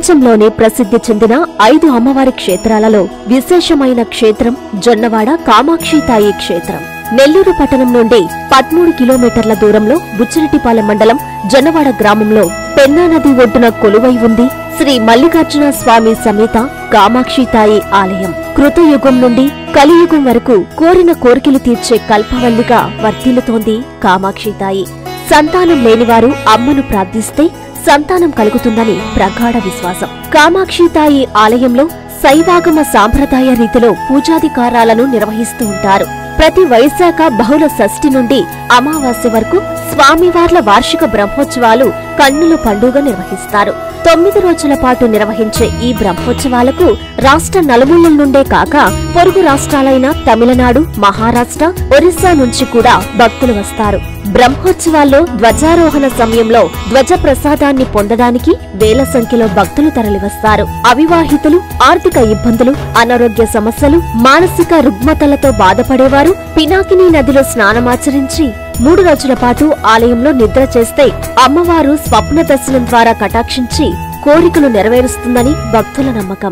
ప్రపంచంలోనే ప్రసిద్ధి చెందిన 5 అమ్మవారి క్షేత్రాలలో విశేషమైన క్షేత్రం జొన్నవాడ కామాక్షితాయి క్షేత్రం. నెల్లూరు పట్టణం నుండి 13 కిలోమీటర్ల దూరంలో బుచ్చిరెడ్డిపాలెం మండలం జొన్నవాడ గ్రామంలో పెన్నా నది ఒడ్డున కొలువై ఉంది శ్రీ మల్లికార్జున స్వామి సమేత కామాక్షితాయి ఆలయం. కృతయుగం నుండి కలియుగం వరకు కోరిన కోరికలు తీర్చే కల్పవల్లిగా వర్ధిల్లుతోంది కామాక్షితాయి. సంతానం లేనివారు అమ్మను ప్రార్థిస్తే సంతానం కలుగుతుందని ప్రగాఢ విశ్వాసం. కామాక్షితాయి ఆలయంలో శైవాగమ సాంప్రదాయ రీతిలో పూజాధికారాలను నిర్వహిస్తూ ఉంటారు. ప్రతి వైశాఖ బహుళ షష్ఠి నుండి అమావాస్య వరకు స్వామివార్ల వార్షిక బ్రహ్మోత్సవాలు కన్నుల పండుగ నిర్వహిస్తారు. 9 రోజుల పాటు నిర్వహించే ఈ బ్రహ్మోత్సవాలకు రాష్ట్ర నలుమూలల నుండే కాక పొరుగు రాష్ట్రాలైన తమిళనాడు, మహారాష్ట్ర, ఒరిస్సా నుంచి కూడా భక్తులు వస్తారు. బ్రహ్మోత్సవాల్లో ధ్వజారోహణ సమయంలో ధ్వజ ప్రసాదాన్ని పొందడానికి వేల సంఖ్యలో భక్తులు తరలివస్తారు. అవివాహితులు, ఆర్థిక ఇబ్బందులు, అనారోగ్య సమస్యలు, మానసిక రుగ్మతలతో బాధపడేవారు పినాకిని నదిలో స్నానమాచరించి 3 రోజుల పాటు ఆలయంలో నిద్ర చేస్తే అమ్మవారు స్వప్న దర్శనం ద్వారా కటాక్షించి కోరికలు నెరవేరుస్తుందని భక్తుల నమ్మకం.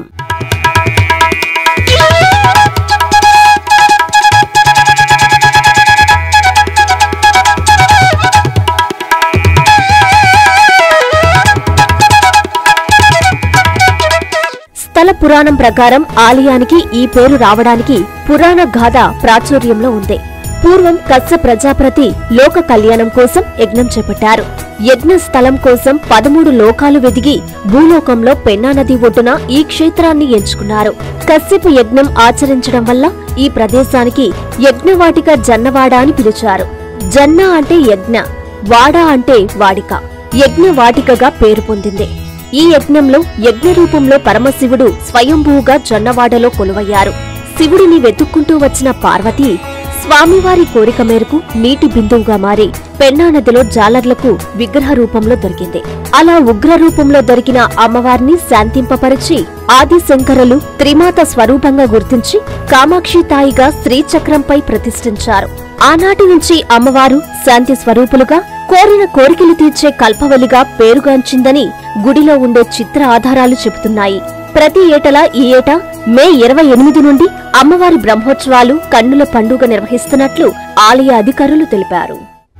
స్థల పురాణం ప్రకారం ఆలయానికి ఈ పేరు రావడానికి పురాణ గాథ ప్రాచుర్యంలో ఉంది. పూర్వం కస్స ప్రజాపతి లోక కళ్యాణం కోసం యజ్ఞం చేపట్టారు. యజ్ఞ స్థలం కోసం 13 లోకాలు వెదిగి భూలోకంలో పెన్నా నది ఒడ్డున ఈ క్షేత్రాన్ని ఎంచుకున్నారు. కశ్యప యజ్ఞం ఆచరించడం వల్ల ఈ ప్రదేశానికి యజ్ఞవాటిక జన్నవాడ అని పిలిచారు. జన్న అంటే యజ్ఞ, వాడ అంటే వాడిక, యజ్ఞవాటికగా పేరు పొందింది. ఈ యజ్ఞంలో యజ్ఞ రూపంలో పరమశివుడు స్వయంభూగా జొన్నవాడలో కొలువయ్యారు. శివుడిని వెతుక్కుంటూ వచ్చిన పార్వతి స్వామివారి కోరిక మేరకు నీటి బిందువుగా మారి పెన్నా నదిలో జాలర్లకు విగ్రహ రూపంలో దొరికింది. అలా ఉగ్ర రూపంలో దొరికిన అమ్మవారిని శాంతింపపరిచి ఆదిశంకరులు త్రిమాత స్వరూపంగా గుర్తించి కామాక్షితాయిగా శ్రీచక్రంపై ప్రతిష్ఠించారు. ఆనాటి నుంచి అమ్మవారు శాంతి స్వరూపులుగా, కోరిన కోరికలు తీర్చే కల్పవల్లిగా పేరుగాంచిందని గుడిలో ఉండే చిత్ర ఆధారాలు చెబుతున్నాయి. ప్రతి ఏటలా ఈ ఏటా మే 28 నుండి అమ్మవారి బ్రహ్మోత్సవాలు కన్నుల పండుగ నిర్వహిస్తున్నట్లు ఆలయ అధికారులు తెలిపారు.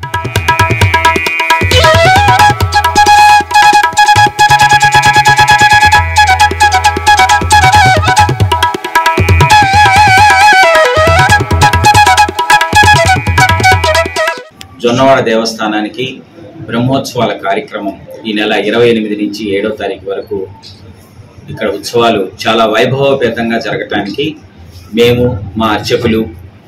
జొన్నవాడ దేవస్థానానికి బ్రహ్మోత్సవాల కార్యక్రమం ఈ నెల 28 నుంచి 7వ తారీఖు వరకు ఇక్కడ ఉత్సవాలు చాలా వైభవపేతంగా జరగటానికి మేము మా అర్చకులు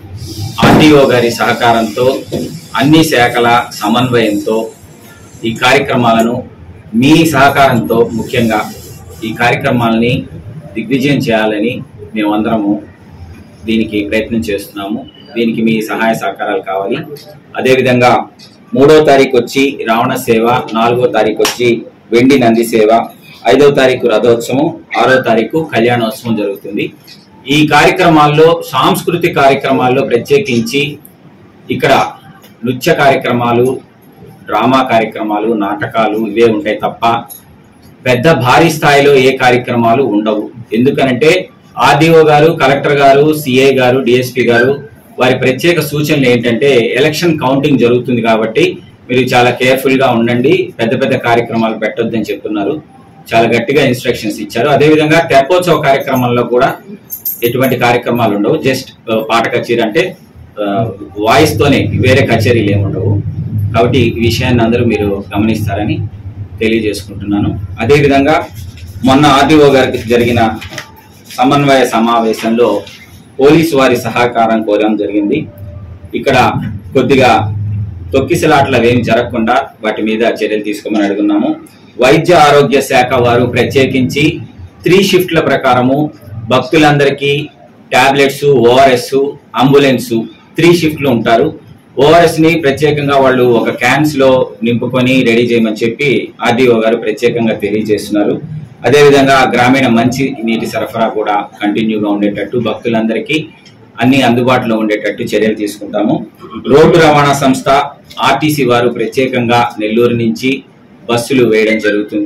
ఆర్డీఓ గారి సహకారంతో అన్ని శాఖల సమన్వయంతో ఈ కార్యక్రమాలను మీ సహకారంతో ముఖ్యంగా ఈ కార్యక్రమాలని దిగ్విజయం చేయాలని మేమందరము దీనికి ప్రయత్నం చేస్తున్నాము. దీనికి మీ సహాయ సహకారాలు కావాలి. అదేవిధంగా 3వ తారీఖు వచ్చి రావణ సేవ, 4వ తారీఖు వచ్చి వెండి నంది సేవ, 5వ తారీఖు రథోత్సవం, 6వ తారీఖు కళ్యాణోత్సవం జరుగుతుంది. ఈ కార్యక్రమాల్లో సాంస్కృతిక కార్యక్రమాల్లో ప్రత్యేకించి ఇక్కడ నృత్య కార్యక్రమాలు, డ్రామా కార్యక్రమాలు, నాటకాలు ఇవే ఉంటాయి తప్ప పెద్ద భారీ స్థాయిలో ఏ కార్యక్రమాలు ఉండవు. ఎందుకనంటే ఆర్డీఓ గారు, కలెక్టర్ గారు, సిఐ గారు, డిఎస్పీ గారు వారి ప్రత్యేక సూచనలు ఏంటంటే ఎలక్షన్ కౌంటింగ్ జరుగుతుంది కాబట్టి మీరు చాలా కేర్ఫుల్ గా ఉండండి, పెద్ద పెద్ద కార్యక్రమాలు పెట్టొద్దని చెప్తున్నారు. చాలా గట్టిగా ఇన్స్ట్రక్షన్స్ ఇచ్చారు. అదేవిధంగా తెప్పోత్సవ కార్యక్రమంలో కూడా ఎటువంటి కార్యక్రమాలు ఉండవు. జస్ట్ పాట కచేరీ అంటే వాయిస్ తోనే, వేరే కచేరీలు ఏముండవు. కాబట్టి ఈ విషయాన్ని అందరూ మీరు గమనిస్తారని తెలియజేసుకుంటున్నాను. అదేవిధంగా మొన్న ఆర్డీఓ గారికి జరిగిన సమన్వయ సమావేశంలో పోలీసు వారి సహకారం కోరడం జరిగింది. ఇక్కడ కొద్దిగా తొక్కిసలాట్లు ఏమి జరగకుండా వాటి మీద చర్యలు తీసుకోమని అడుగున్నాము. వైద్య ఆరోగ్య శాఖ వారు ప్రత్యేకించి 3 షిఫ్ట్ల ప్రకారము భక్తులందరికీ టాబ్లెట్స్, ఓఆర్ఎస్, అంబులెన్స్ 3 షిఫ్ట్లు ఉంటారు. ఓఆర్ఎస్ ని ప్రత్యేకంగా వాళ్ళు ఒక క్యాన్స్ లో నింపుకొని రెడీ చేయమని చెప్పి ఆర్డీఓ గారు ప్రత్యేకంగా తెలియజేస్తున్నారు. అదేవిధంగా గ్రామీణ మంచి నీటి సరఫరా కూడా కంటిన్యూగా ఉండేటట్టు భక్తులందరికీ అన్ని అందుబాటులో ఉండేటట్టు చర్యలు తీసుకుంటాము. రోడ్డు రవాణా సంస్థ ఆర్టీసీ వారు ప్రత్యేకంగా నెల్లూరు నుంచి బస్సులు వేయడం జరుగుతుంది.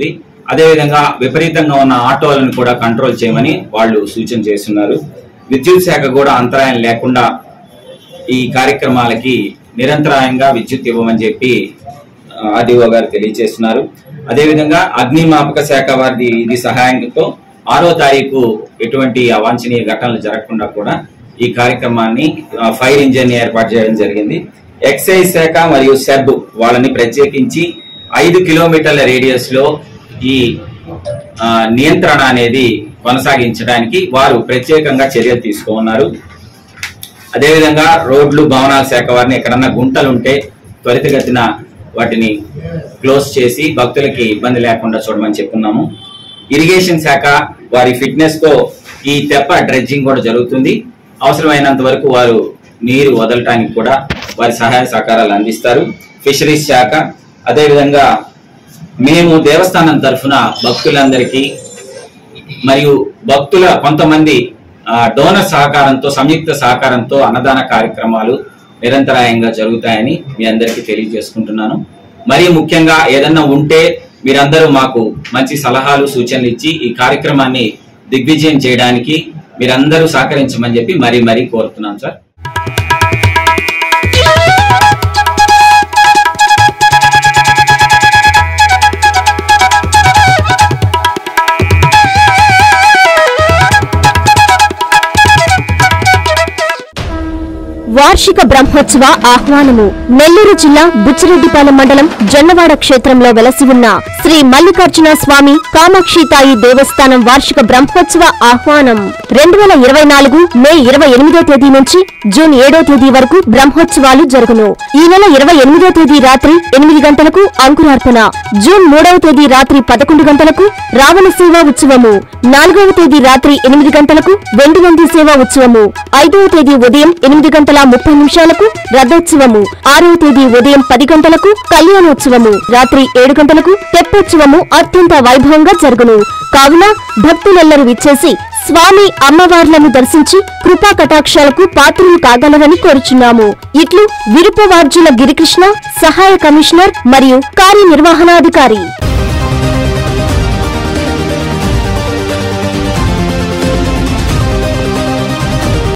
అదేవిధంగా విపరీతంగా ఉన్న ఆటోలను కూడా కంట్రోల్ చేయమని వాళ్ళు సూచన చేస్తున్నారు. విద్యుత్ శాఖ కూడా అంతరాయం లేకుండా ఈ కార్యక్రమాలకి నిరంతరాయంగా విద్యుత్ ఇవ్వమని చెప్పి ఆర్డీఓ గారు తెలియజేస్తున్నారు. అదేవిధంగా అగ్నిమాపక శాఖ వారి ఇది సహాయంతో 6వ తారీఖు ఎటువంటి అవాంఛనీయ ఘటనలు జరగకుండా కూడా ఈ కార్యక్రమాన్ని ఫైర్ ఇంజిన్ ఏర్పాటు చేయడం జరిగింది. ఎక్సైజ్ శాఖ మరియు సెబ్ వాళ్ళని ప్రత్యేకించి 5 కిలోమీటర్ల రేడియస్ లో ఈ నియంత్రణ అనేది కొనసాగించడానికి వారు ప్రత్యేకంగా చర్యలు తీసుకున్నారు. అదేవిధంగా రోడ్లు భవనాల శాఖ వారిని ఎక్కడన్నా గుంటలుంటే త్వరితగతిన వాటిని క్లోజ్ చేసి భక్తులకి ఇబ్బంది లేకుండా చూడమని చెప్పున్నాము. ఇరిగేషన్ శాఖ వారి ఫిట్నెస్ తో ఈ తెప్ప డ్రెడ్జింగ్ కూడా జరుగుతుంది. అవసరమైనంత వరకు వారు నీరు వదలటానికి కూడా వారి సహాయ సహకారాలు అందిస్తారు. ఫిషరీస్ శాఖ అదేవిధంగా మేము దేవస్థానం తరఫున భక్తులందరికీ మరియు భక్తుల కొంతమంది డోనర్ సహకారంతో సంయుక్త సహకారంతో అన్నదాన కార్యక్రమాలు నిరంతరాయంగా జరుగుతాయని మీ అందరికీ తెలియజేసుకుంటున్నాను. మరీ ముఖ్యంగా ఏదన్నా ఉంటే మీరందరూ మాకు మంచి సలహాలు సూచనలు ఇచ్చి ఈ కార్యక్రమాన్ని దిగ్విజయం చేయడానికి మీరందరూ సహకరించమని చెప్పి మరీ కోరుతున్నాను సార్. వార్షిక బ్రహ్మోత్సవ ఆహ్వానము. నెల్లూరు జిల్లా బుచ్చిరెడ్డిపాలెం మండలం జొన్నవాడ క్షేత్రంలో వెలసి ఉన్న శ్రీ మల్లికార్జున స్వామి కామాక్షితాయి దేవస్థానం వార్షిక బ్రహ్మోత్సవ ఆహ్వానం 2024 మే 28వ తేదీ నుంచి జూన్ 7వ తేదీ వరకు బ్రహ్మోత్సవాలు జరుగును. ఈ నెల 28వ తేదీ రాత్రి 8 గంటలకు అంకురార్పణ, జూన్ 3వ తేదీ రాత్రి 11 గంటలకు రావణ సేవా ఉత్సవము, 4వ తేదీ రాత్రి 8 గంటలకు వెండివంది సేవా ఉత్సవము, 5వ తేదీ ఉదయం 8:30 రథోత్సవము, 6వ తేదీ ఉదయం 10 గంటలకు కళ్యాణోత్సవము, రాత్రి 7 గంటలకు తెప్పోత్సవము అత్యంత వైభవంగా జరుగును. కావున భక్తులెల్లరూ విచ్చేసి స్వామి అమ్మవార్లను దర్శించి కృపా కటాక్షాలకు పాత్రలు కాగలరని కోరుచున్నాము. ఇట్లు విరుపవార్జుల గిరికృష్ణ, సహాయ కమిషనర్ మరియు కార్యనిర్వహణాధికారి.